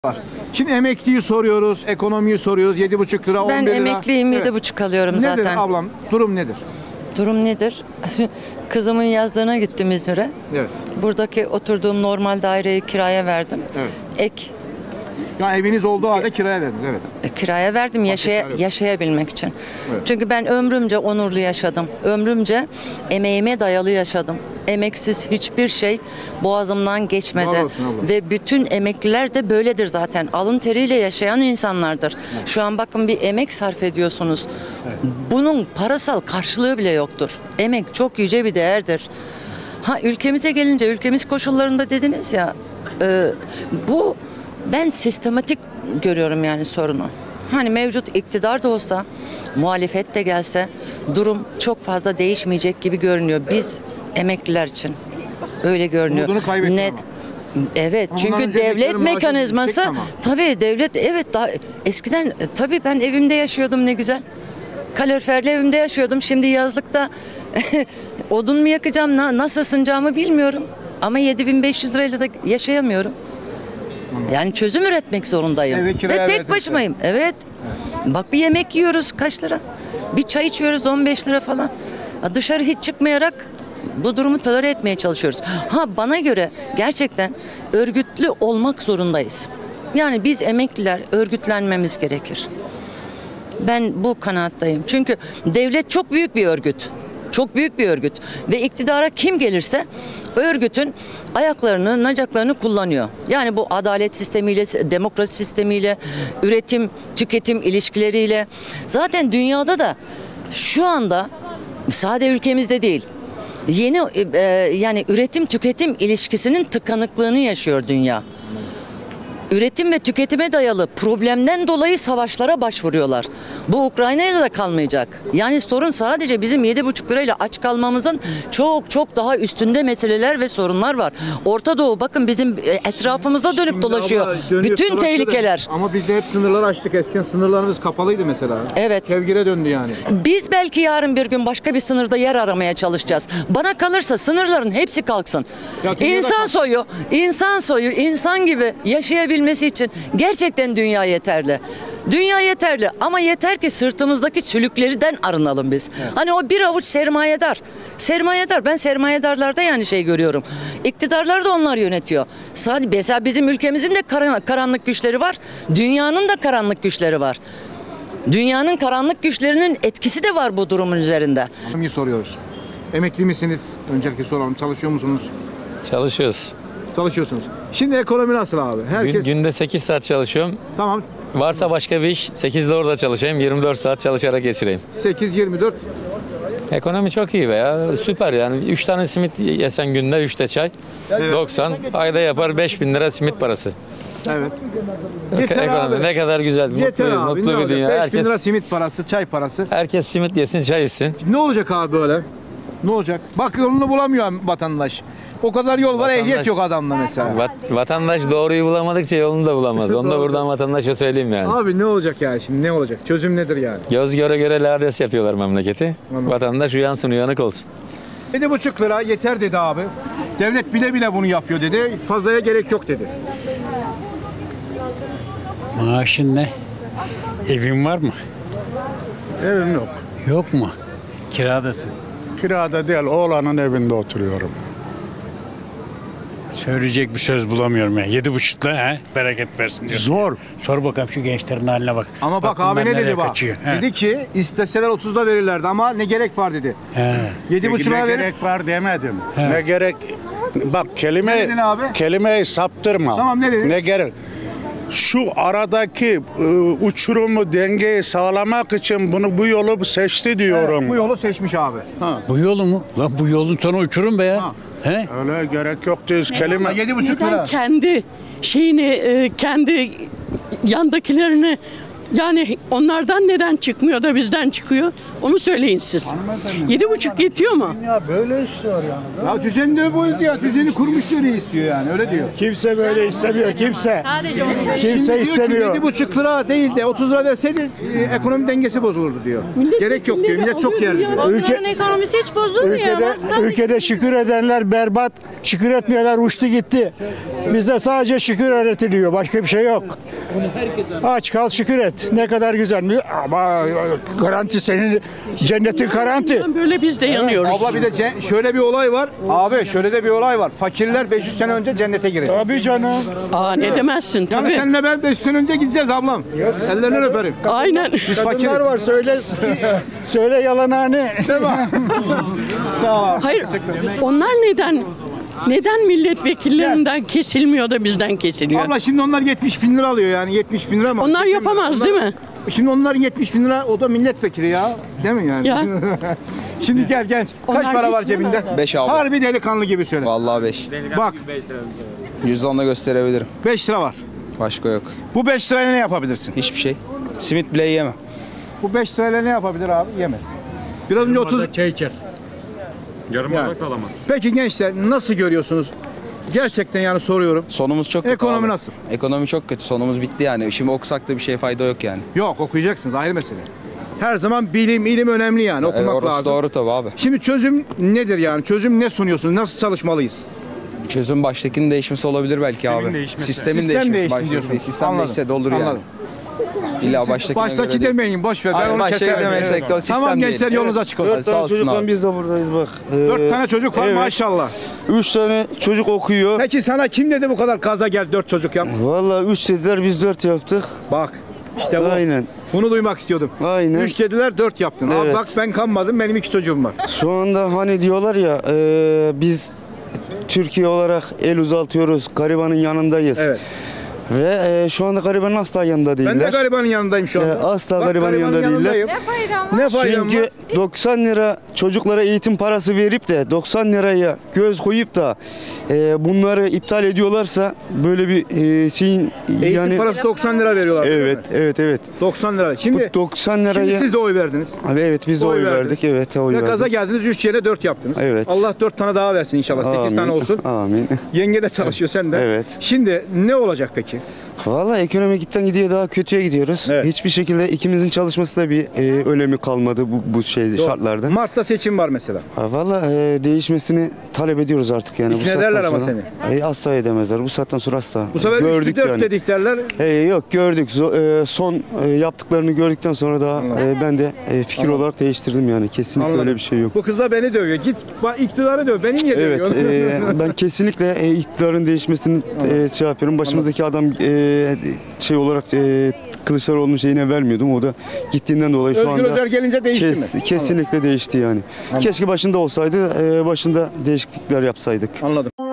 Var. Şimdi emekliyi soruyoruz, ekonomiyi soruyoruz. 7,5 lira, 11 Ben lira. emekliyim, Evet. 7,5 alıyorum Nedir zaten. ablam? Durum nedir? Durum nedir? Kızımın yazlığına gittim İzmir'e. Evet. Buradaki oturduğum normal daireyi kiraya verdim. Evet. Ek Ya eviniz olduğu halde kiraya verdiniz, evet. kiraya verdim yaşayabilmek için. Evet. Çünkü ben ömrümce onurlu yaşadım. Ömrümce emeğime dayalı yaşadım. Emeksiz hiçbir şey boğazımdan geçmedi. Var olsun abla. Ve bütün emekliler de böyledir zaten. Alın teriyle yaşayan insanlardır. Evet. Şu an bakın bir emek sarf ediyorsunuz. Evet. Bunun parasal karşılığı bile yoktur. Emek çok yüce bir değerdir. Ha, ülkemize gelince, ülkemiz koşullarında dediniz ya, bu ben sistematik görüyorum yani sorunu. Hani mevcut iktidar da olsa, muhalefet de gelse durum çok fazla değişmeyecek gibi görünüyor. Biz emekliler için öyle görünüyor. Umudunu kaybetti ama. Evet, Ama çünkü ondan devlet önceki mekanizması maaşı yüksek tabii devlet, evet, daha eskiden tabii ben evimde yaşıyordum, ne güzel. Kaloriferli evimde yaşıyordum. Şimdi yazlıkta odun mu yakacağım, nasıl ısınacağımı bilmiyorum. Ama 7.500 lirayla da yaşayamıyorum. Yani çözüm üretmek zorundayım. Ve tek başımayım. Evet. Bak, bir yemek yiyoruz kaç lira? Bir çay içiyoruz 15 lira falan. Dışarı hiç çıkmayarak bu durumu tolere etmeye çalışıyoruz. Ha, bana göre gerçekten örgütlü olmak zorundayız. Yani biz emekliler örgütlenmemiz gerekir. Ben bu kanaattayım. Çünkü devlet çok büyük bir örgüt. Çok büyük bir örgüt. Ve iktidara kim gelirse örgütün ayaklarını, nacaklarını kullanıyor. Yani bu adalet sistemiyle, demokrasi sistemiyle, üretim, tüketim ilişkileriyle. Zaten dünyada da şu anda sadece ülkemizde değil, yeni yani üretim tüketim ilişkisinin tıkanıklığını yaşıyor dünya. Üretim ve tüketime dayalı problemden dolayı savaşlara başvuruyorlar. Bu Ukrayna'yla da kalmayacak. Yani sorun sadece bizim 7,5 lirayla aç kalmamızın çok daha üstünde meseleler ve sorunlar var. Orta Doğu bakın bizim etrafımızda dönüp Şimdi dolaşıyor. dönüyor, Bütün tehlikeler. Ama biz de hep sınırları açtık. Eskiden sınırlarımız kapalıydı mesela. Evet. Tevgire döndü yani. Biz belki yarın bir gün başka bir sınırda yer aramaya çalışacağız. Bana kalırsa sınırların hepsi kalksın. İnsan soyu, insan gibi yaşayabilmesi için gerçekten dünya yeterli. Dünya yeterli ama yeter ki sırtımızdaki sülüklerden arınalım biz. Evet. Hani o bir avuç sermayedar. Sermayedar, ben sermayedarlarda yani şey görüyorum. İktidarlar da onlar yönetiyor. Sadece mesela bizim ülkemizin de karanlık güçleri var. Dünyanın da karanlık güçleri var. Dünyanın karanlık güçlerinin etkisi de var bu durumun üzerinde. Şimdi soruyoruz. Emekli misiniz? Öncelikle soralım. Çalışıyor musunuz? Çalışıyoruz. Çalışıyorsunuz. Şimdi ekonomi nasıl abi? Herkes... Günde 8 saat çalışıyorum. Tamam. Varsa başka bir iş, 8'de orada çalışayım, 24 saat çalışarak geçireyim. 8-24. Ekonomi çok iyi be ya, süper yani. 3 tane simit yesen günde, 3 de çay, evet. 90, ayda yapar 5.000 lira simit parası. Evet. Yeter ekonomi abi. ne kadar güzel, Yeter mutlu bir dünya. 5.000 lira simit parası, çay parası. Herkes simit yesin, çay içsin. Ne olacak abi böyle? Ne olacak? Bak, yolunu bulamıyor vatandaş. O kadar yol var, ehliyet yok adamda mesela. Vatandaş doğruyu bulamadıkça yolunu da bulamaz. Onu da buradan vatandaşa söyleyeyim yani. Abi ne olacak yani şimdi, ne olacak? Çözüm nedir yani? Göz göre göre lades yapıyorlar memleketi. Anladım. Vatandaş uyansın, uyanık olsun. 7,5 lira yeter dedi abi. Devlet bile bile bunu yapıyor dedi. Fazlaya gerek yok dedi. Maaşın ne? Evin var mı? Evim yok. Yok mu? Kiradasın. Kirada değil, oğlanın evinde oturuyorum. Söyleyecek bir söz bulamıyorum ya. 7,5'la bereket versin diyor. Zor. Sor bakalım şu gençlerin haline bak. Ama bak abi ne dedi bak. Kaçıyor. Dedi ki isteseler 30'da verirlerdi ama ne gerek var dedi. 7,5 lira Ne verip gerek var demedim. Ne gerek... Bak Ne dedin abi? kelimeyi saptırma. Tamam, ne dedin? Ne gerek? Şu aradaki uçurumu, dengeyi sağlamak için bu yolu seçti diyorum. Evet, bu yolu seçmiş abi. Bu yolu mu? Lan bu yolun sonu uçurum be ya. Ha. He? Öyle gerek yok diyoruz. Kelime... 7,5 lira. Kendi şeyini, kendi yandakilerini Yani onlardan neden çıkmıyor da bizden çıkıyor? Onu söyleyin siz. 7,5 yetiyor mu? Ya böyle işler yani. Ya düzeni de buydu ya. Düzeni kurmuş öyle istiyor yani. Öyle diyor. Kimse böyle istemiyor, kimse. Sadece onu Kimse istemiyor. 7,5 lira değil de 30 lira verseydi ekonomi dengesi bozulurdu diyor. Gerek yok diyor. Millet çok yer diyor. Onların ekonomisi hiç bozulmuyor ama Ülkede şükür edenler berbat, şükür etmeyenler uçtu gitti. Bizde sadece şükür öğretiliyor, başka bir şey yok. Aç kal şükür et. Ne kadar güzel. Ama garanti senin, cennetin garanti. Böyle biz de yanıyoruz. Abla bir de şöyle bir olay var. Abi şöyle de bir olay var. Fakirler 500 sene önce cennete girecek. Tabii canım. Aa ne demezsin Yani tabii. seninle ben 500 sene önce gideceğiz ablam. Ellerinden öperim. Aynen. Biz Kadınlar fakiriz. var söyle yalanhane. Sağ ol. Hayır. Onlar neden milletvekillerinden kesilmiyor da bizden kesiliyor? Abla şimdi onlar 70 bin lira alıyor yani 70 bin lira mı? Onlar yapamaz değil mi? Şimdi onların 70 bin lira o da milletvekili ya. Değil mi yani? Ya. Şimdi gel genç. Kaç Onlar para var geçinemez. cebinde? 5 abi. Harbi delikanlı gibi söyle. Vallahi 5. Bak %10'la gösterebilirim. 5 lira var. Başka yok. Bu 5 lirayla ne yapabilirsin? Hiçbir şey. Simit bile yiyemem. Bu 5 lirayla ne yapabilir abi? Yemez. Biraz önce 30... Çay içer. Yarım Yani. bardak da alamaz. Peki gençler nasıl görüyorsunuz? Gerçekten yani soruyorum. Sonumuz çok kötü Ekonomi abi. nasıl? Ekonomi çok kötü. Sonumuz bitti yani. Şimdi okusak da bir şey fayda yok yani. Yok okuyacaksınız ayrı mesele. Her zaman ilim önemli yani okumak Orası lazım. doğru tabii abi. Şimdi çözüm nedir yani? Çözüm ne sunuyorsunuz? Nasıl çalışmalıyız? Çözüm baştakinin değişmesi olabilir belki abi. değişmesi. Sistemin Sistem değişmesi. değişsin baştaki diyorsun. değil. Sistem Anladım. değişse de olur yani. Anladım. İlla baştakine Baştaki göre değil. demeyin boş ver. Ben Hayır, onu baştaki keserim. demesek de o sistem Tamam gençler değil. yolunuz açık olsun. Hadi sağ olsun abi. Biz de buradayız bak. 4 tane çocuk var evet. maşallah. 3 tane çocuk okuyor. Peki sana kim dedi bu kadar gaza gel 4 çocuk yap? Vallahi 3 dediler biz 4 yaptık. Bak işte bu. Aynen. Bunu duymak istiyordum. Aynen. 3 dediler 4 yaptın. Al Evet. bak ben kanmadım benim 2 çocuğum var. Şu anda hani diyorlar ya biz Türkiye olarak el uzatıyoruz. Garibanın yanındayız. Evet. Ve şu anda garibanın asla yanında değiller. Ben de garibanın yanındayım şu anda. Asla Bak, garibanın yanında değiller. yanındayım. Ne faydam Çünkü var? 90 lira çocuklara eğitim parası verip de 90 liraya göz koyup da bunları iptal ediyorlarsa böyle bir şeyin Eğitim yani parası 90 lira veriyorlar. evet. 90 lira. Şimdi, Bu 90 şimdi lirayı siz de oy verdiniz. Abi evet biz de Oy oy verdiniz. verdik. Evet oy Ve verdik. gaza geldiniz 3 yere 4 yaptınız. Evet. Allah 4 tane daha versin inşallah. 8 Amin. tane olsun. Amin. Yenge de çalışıyor sen de. Evet. Şimdi ne olacak peki? Vallahi ekonomi gitten gidiyor daha kötüye gidiyoruz. Evet. Hiçbir şekilde ikimizin çalışması da bir önemi kalmadı bu şartlarda. Mart'ta seçim var mesela. Vallahi değişmesini talep ediyoruz artık yani. İkna bu saatten ederler ama sonra. Asla edemezler. Bu saatten sonra asla. Bu sefer 3'lü 4 dedik derler. Yok gördük. Son yaptıklarını gördükten sonra daha ben de fikir olarak değiştirdim yani. Kesinlikle Anladım. öyle bir şey yok. Bu kız da beni dövüyor. Git bak iktidarı döv. Beni niye Evet, dövüyor? ben kesinlikle iktidarın değişmesini şey yapıyorum. Başımızdaki adam şey olarak Kılıçdaroğlu'nun şeyine vermiyordum. O da gittiğinden dolayı şu Özgür anda Özel gelince değişti mi? kesinlikle değişti yani. Keşke başında olsaydı, başında değişiklikler yapsaydık. Anladım.